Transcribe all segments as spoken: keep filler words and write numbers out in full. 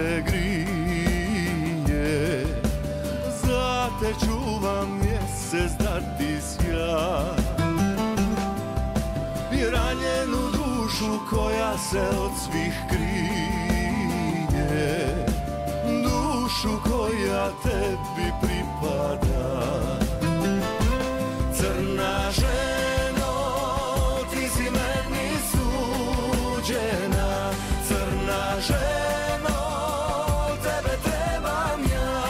te grije, za te čuvam mjesec da ti sja. I ranjenu dušu koja se od svih krije, dušu koja tebi pripada. Crna ženo, ti si meni suđena, crna ženo, tebe trebam ja.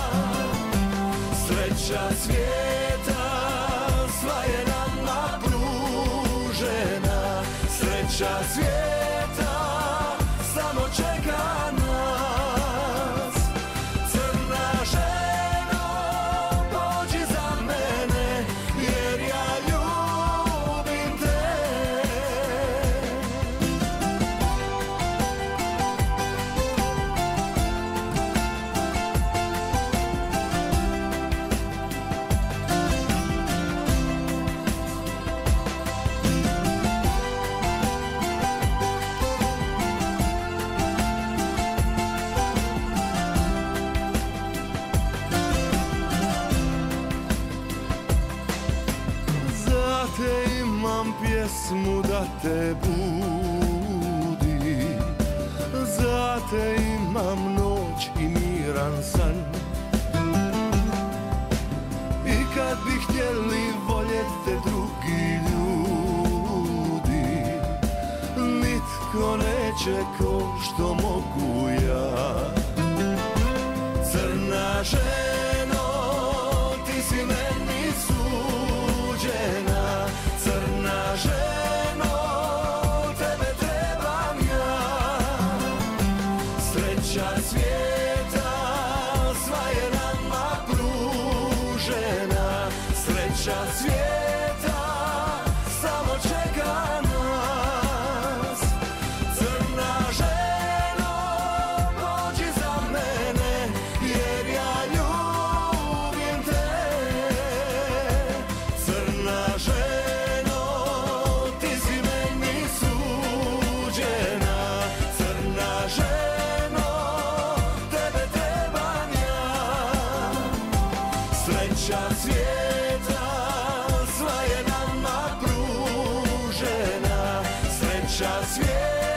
Sreća svijeta sva je nama pružena, sreća svijeta samo čeka nas. Crna ženo, pođi za mene, jer ja ljubim te. Za te imam pjesmu da te budi, za te imam noć i miran san. I kad bi htjeli voljet te drugi ljudi, nitko neće ko što mogu ja. Crna ženo, ti si meni suđena, crna ženo, tebe trebam ja. Sreća svijeta sva je nama pružena, sreća svijeta samo čeka nas. Crna ženo, pođi za mene, jer ja ljubim te. Crna ženo, ti si meni suđena, crna ženo, tebe trebam ja. Sreća svijeta sva je nama pružena, sreća svijeta